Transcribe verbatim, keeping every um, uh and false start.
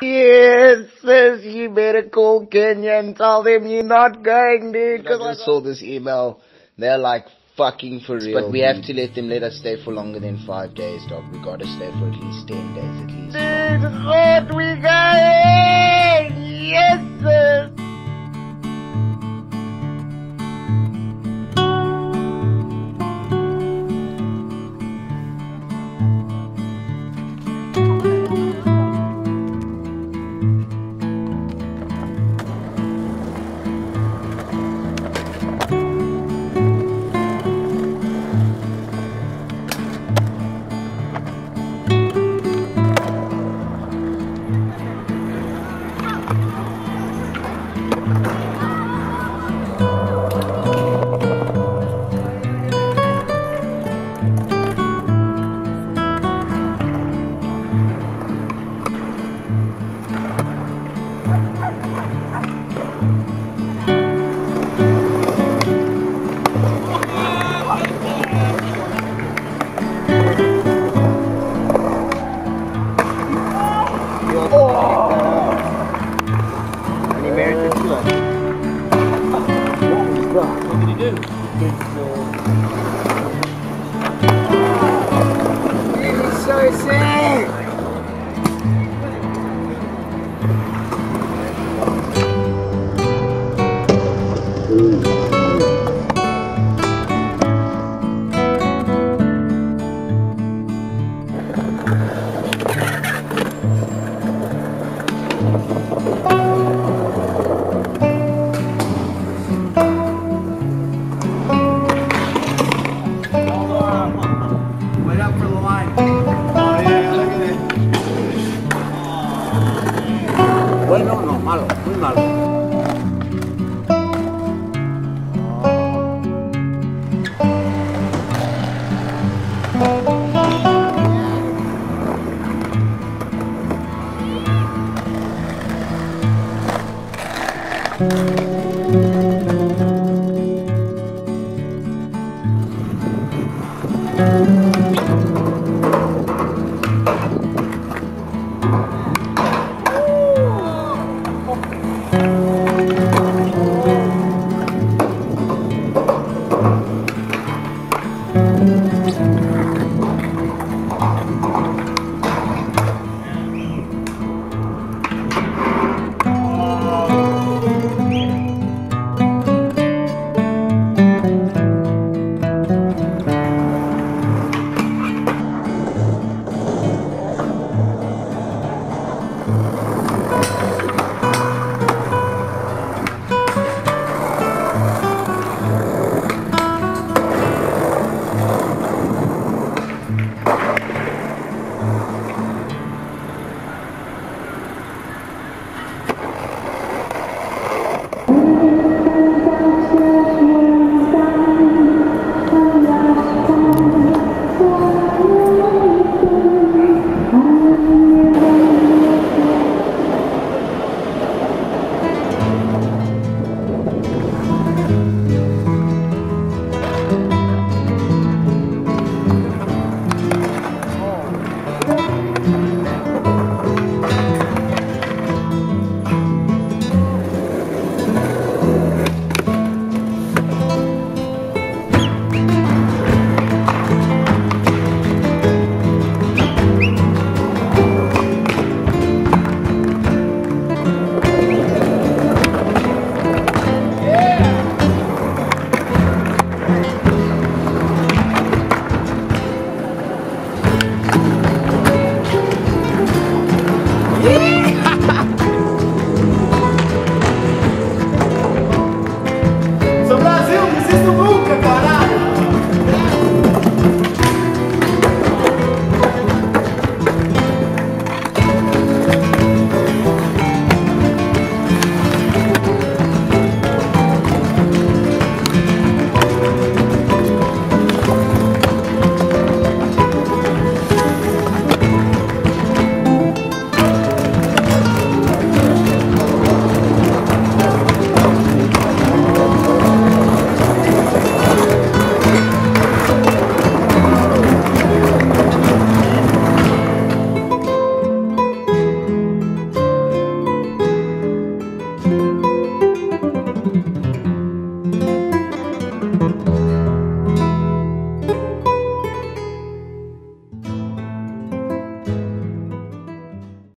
Yes, sis, you better call Kenya and tell them you're not going, dude. Because I just saw this email. They're like, fucking for real. But we dude. have to let them let us stay for longer than five days, dog. We gotta stay for at least ten days at least. Dude, what we going? Yes, sis. Bueno, no, malo, muy malo.